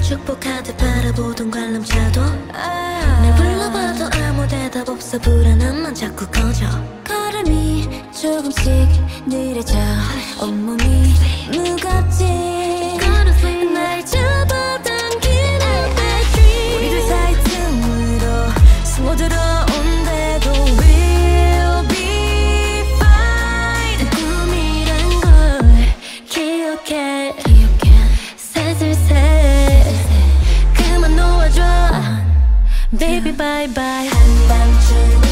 축복하듯 바라보던 관람차도 날 불러봐도 아무 대답 없어 불안함만 자꾸 커져. 걸음이 조금씩 느려져 온몸이 무겁지 날 잡아당기는 bad dream 우리들 사이 틈으로 숨어들어온데도 we'll be fine 꿈이란 걸 기억해 슬슬 그만 놓아줘 Baby bye bye 한밤중